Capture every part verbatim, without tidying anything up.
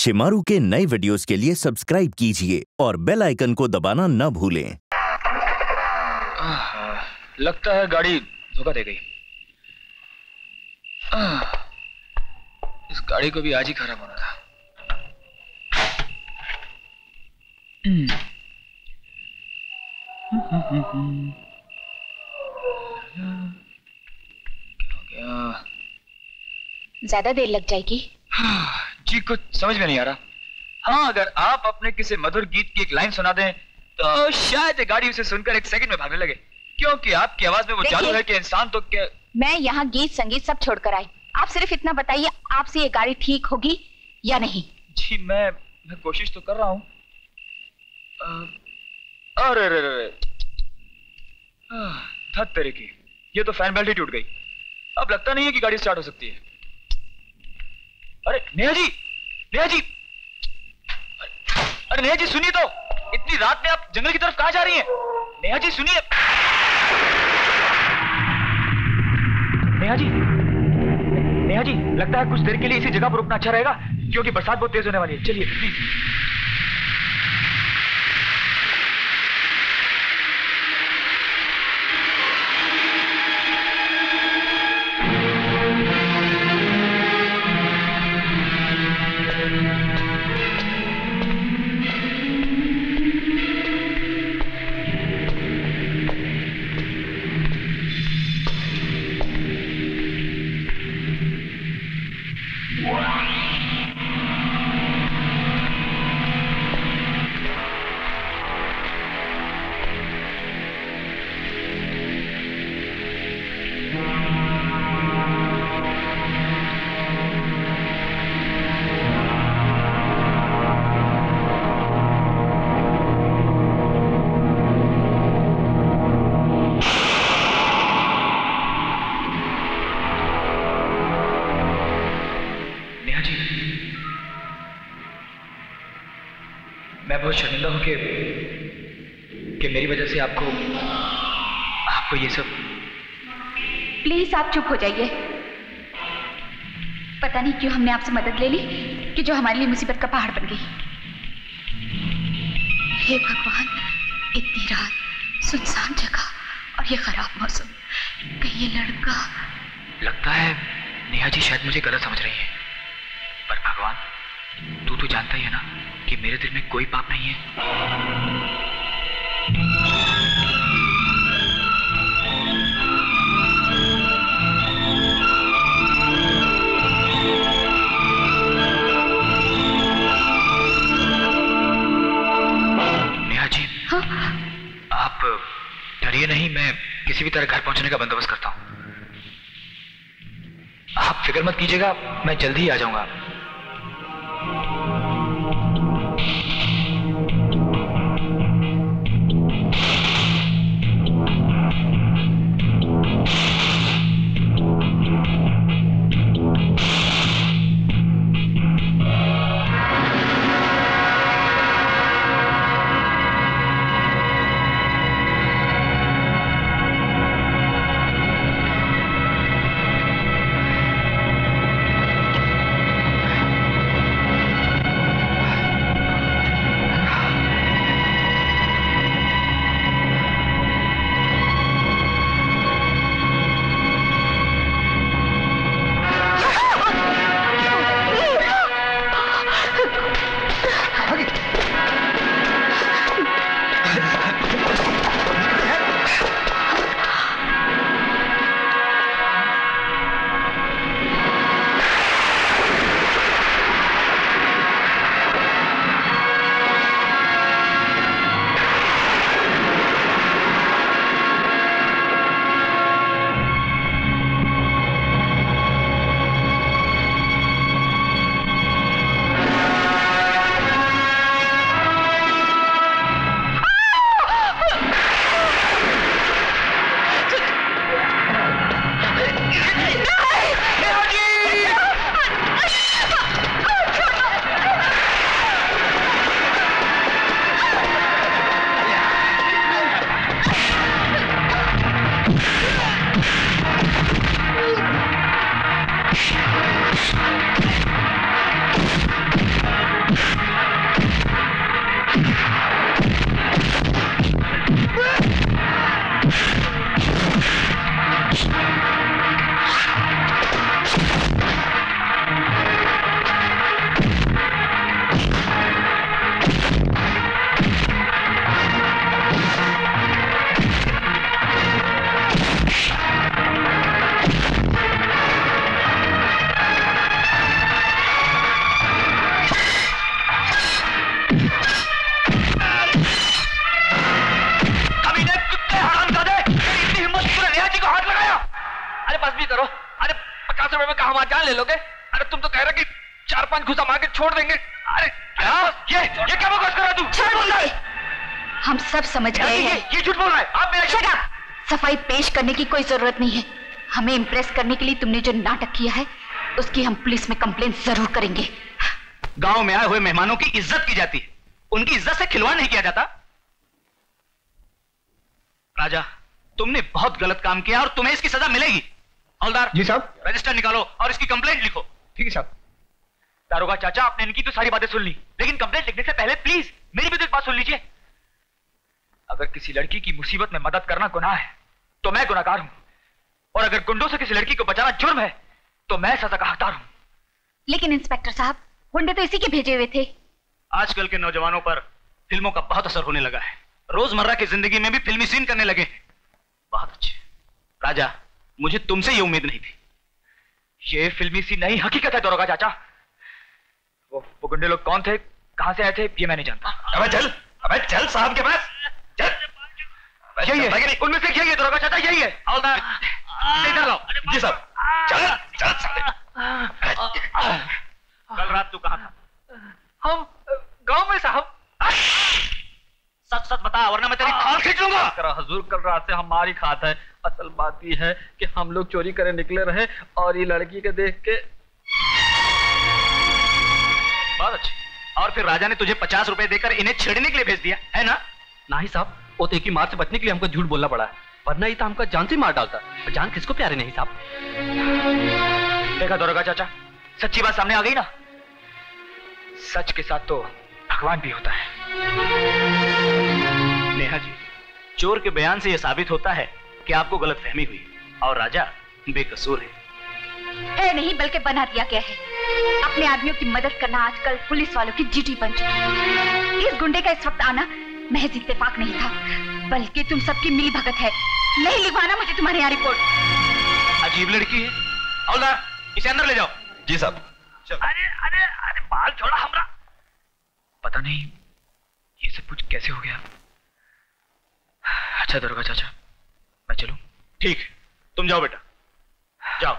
शिमारू के नए वीडियोस के लिए सब्सक्राइब कीजिए और बेल आइकन को दबाना न भूलें। लगता है गाड़ी धोखा दे गई। इस गाड़ी को भी आज ही खराब होना था। क्या हो गया? ज्यादा देर लग जाएगी। जी कुछ समझ में नहीं आ रहा। हाँ, अगर आप अपने किसी मधुर गीत की एक लाइन सुना दें तो शायद गाड़ी उसे सुनकर एक सेकंड में भागने लगे, क्योंकि आपकी आवाज में वो जादू है कि इंसान तो क्या। मैं यहाँ गीत संगीत सब छोड़कर आई। आप सिर्फ इतना बताइए, आपसे ये गाड़ी ठीक होगी या नहीं? जी मैं मैं कोशिश तो कर रहा हूँ। अरे अरे अरे धत तेरे की, ये तो फैन बेल्ट ही टूट गई। अब लगता नहीं है कि गाड़ी स्टार्ट हो सकती है। अरे नेहा जी, नेहा जी, अरे नेहा जी सुनिए तो, इतनी रात में आप जंगल की तरफ कहां जा रही हैं? नेहा जी सुनिए। नेहा जी, नेहा जी, लगता है कुछ देर के लिए इसी जगह पर रुकना अच्छा रहेगा, क्योंकि बरसात बहुत तेज होने वाली है। चलिए प्लीज। मैं बहुत शर्मिंदा हूं कि कि मेरी वजह से आपको आपको ये सब। प्लीज आप चुप हो जाइए। पता नहीं क्यों हमने आपसे मदद ले ली कि जो हमारे लिए मुसीबत का पहाड़ बन गई। हे भगवान, इतनी रात, सुनसान जगह और ये खराब मौसम, कहीं ये लड़का। लगता है नेहा जी शायद मुझे गलत समझ रही है, पर भगवान तू तो जानता ही है ना कि मेरे दिल में कोई पाप नहीं है। नेहा जी, हाँ? आप डरिए नहीं, मैं किसी भी तरह घर पहुंचने का बंदोबस्त करता हूं। आप फिक्र मत कीजिएगा, मैं जल्दी ही आ जाऊंगा। ले लोगे? अरे तुम तो कह रहे कि चार पांच घुसा मार के छोड़ देंगे। अरे क्या ये ये क्या बकवास कर रहा तू? झूठ बोल रहा है। हम सब समझ गए हैं। ये ये झूठ बोल रहा है। आप मेरा शट अप। सफाई पेश करने की कोई जरूरत नहीं है। हमें इम्प्रेस करने के लिए तुमने जो नाटक किया है उसकी हम पुलिस में कंप्लेंट जरूर करेंगे। गांव में आए हुए मेहमानों की इज्जत की जाती है, उनकी इज्जत से खिलवाड़ नहीं किया जाता। राजा, तुमने बहुत गलत काम किया और तुम्हें इसकी सजा मिलेगी। हवलदार जी साहब, रजिस्टर निकालो और इसकी कंप्लेंट लिखो। ठीक है साहब। दारोगा चाचा, आपने इनकी तो सारी बातें सुन ली, लेकिन कंप्लेंट लिखने से पहले प्लीज मेरी भी तो एक बात सुन लीजिए। अगर किसी लड़की की मुसीबत में मदद करना गुनाह है तो मैं गुनाहगार हूं, और अगर गुंडों से किसी लड़की को बचाना जुर्म है तो मैं सजा का हकदार हूं। लेकिन इंस्पेक्टर साहब, गुंडे तो इसी के भेजे हुए थे। आजकल के नौजवानों पर फिल्मों का बहुत असर होने लगा है, रोजमर्रा की जिंदगी में भी फिल्मी सीन करने लगे हैं। बहुत अच्छे राजा, मुझे तुमसे ये उम्मीद नहीं थी। ये फिल्मी सीन नहीं, हकीकत है दारोगा चाचा। वो वो गुंडे लोग कौन थे, कहां से आए थे, ये मैं नहीं जानता। अबे चल, अबे चल साहब के पास चल। यही है, उनमें से यही है दारोगा चाचा, यही है। हवलदार इधर आओ। जी साहब। चल चल साले। कल रात तू कहां था? हम गांव में साहब। सच सच बता वरना मैं तेरी खाल खींच लूंगा। हुजूर, कल रात से हमारी खात है। असल बात यह है कि हम लोग चोरी करने निकले रहे और ये लड़की के देख के। बहुत अच्छे। और फिर राजा ने तुझे पचास रुपए देकर इन्हें छेड़ने के लिए भेज दिया है ना? नहीं साहब, वो तो की मार से बचने के लिए हमको झूठ बोलना पड़ा है, वरना ये तो हमको जान से मार डालता। और जान किसको प्यारे नहीं साहब। देखा दारोगा चाचा, सच्ची बात सामने आ गई ना। सच के साथ तो भगवान भी होता है। नेहा जी, चोर के बयान से यह साबित होता है कि आपको गलतफहमी हुई और राजा बेकसूर है। है नहीं, बल्कि बना दिया गया है। अपने आदमियों की मदद करना आजकल पुलिस वालों की ड्यूटी बन चुकी है। इस गुंडे का इस वक्त आना महज इत्तेफाक नहीं था, बल्कि तुम सबकी मिली भगत है। नहीं लिखवाना मुझे तुम्हारे यहाँ रिपोर्ट। अजीब लड़की है। हवलदार, इसे अंदर ले जाओ। जी साहब। अरे अरे अरे बाल छोड़ा हमरा। पता नहीं ये सब कुछ कैसे हो गया। अच्छा दारोगा चाचा, मैं चलूं? ठीक, तुम जाओ बेटा, जाओ।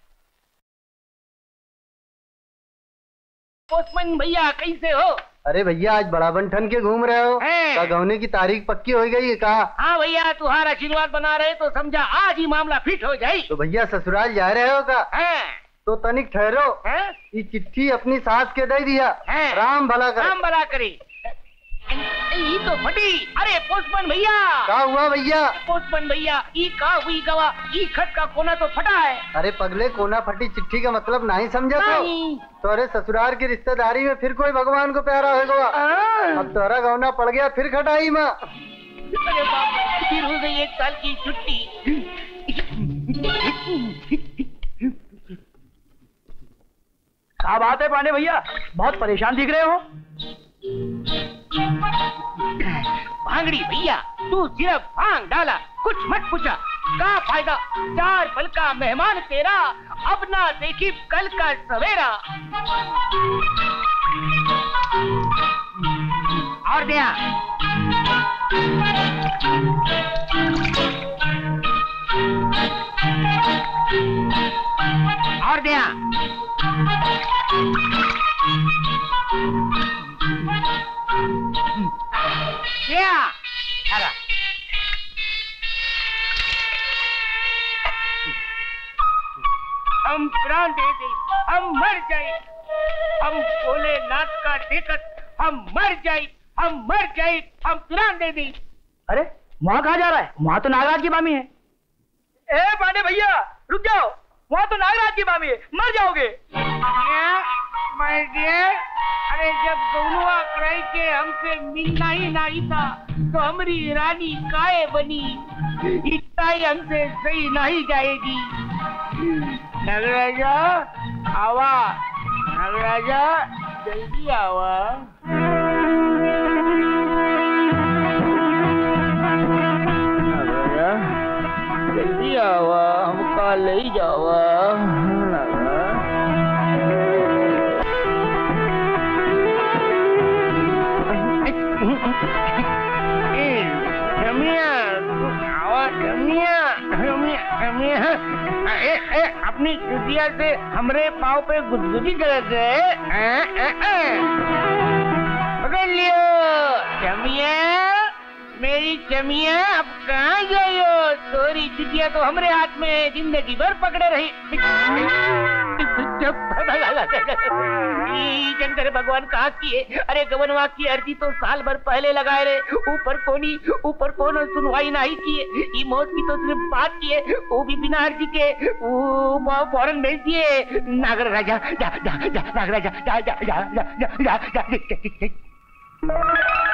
पोस्टमैन भैया कैसे हो? अरे भैया, आज बड़ा बंठन के घूम रहे हो? हैं? का गौने की तारीख पक्की हो गई है? कहा? हाँ भैया, तुम्हारा आशीर्वाद बना रहे तो समझा आज ही मामला फिट हो जाए। तो भैया ससुराल जा रहे हो का? हैं? तो तनिक ठहरो, हैं? ये चिट्ठी अपनी सास के दे दिया। हैं? राम भला करे। राम भला करे। ये तो फटी। अरे पोस्टमैन भैया, क्या हुआ भैया? पोस्टमैन भैया, ई का हुई गवा, ई खत का कोना तो फटा है। अरे पगले, कोना फटी चिट्ठी का मतलब नहीं समझा तो? नहीं। तो अरे ससुराल की रिश्तेदारी में फिर कोई भगवान को प्यारा होगा। हाँ। अब तोरा गौना पड़ गया फिर खटाई माँ। अरे बाप, फिर हो गई एक साल की छुट्टी। क्या बात है पांडे भैया, बहुत परेशान दिख रहे हो। भांगड़ी भैया, तू सिर्फ भांग डाला, कुछ मत पूछा। का फायदा, चार पल का मेहमान तेरा, अब ना देखी कल का सवेरा। और दिया। और दिया। क्या? अरे हम प्राण दे दे, हम मर जाए, हम भोलेनाथ का देखत हम मर जाए, हम मर जाए, हम प्राण दे दे। अरे वहाँ कहाँ जा रहा है? वहाँ तो नागराज की मामी है। ए पांडे भैया रुक जाओ, वहाँ तो नागराज की मामी है, मर जाओगे। क्या? मर गए? अरे जब गौनुआ कराई के हमसे मिलना ही नहीं था तो हमारी रानी काहे बनी? इतना ही हमसे सही नहीं जाएगी। नगराजा आवा, नगराजा जल्दी आवा। नगराजा जल्दी आवा, हमका ले जावा। रमिया, आवा रमिया, रमिया, रमिया। ए, ए, अब अपनी चुटिया से हमरे पाँव पे गुदगुदी कर गए। पकड़ लियो चमिया, मेरी चमिया, अब कहाँ गई हो? तोरी चुटिया तो हमरे हाथ में जिंदगी भर पकड़े रही। शंकर भगवान कहाँ किए? अरे गवनवा की अर्जी तो साल भर पहले लगाए रे, ऊपर कोनी ऊपर कोनो सुनवाई नहीं किए। ई मौत की तो सिर्फ बात किए, वो भी बिना अर्जी के फौरन भेज दिए। नागर राजा जा जा जा नागर राजा जा जा जा जा जा जा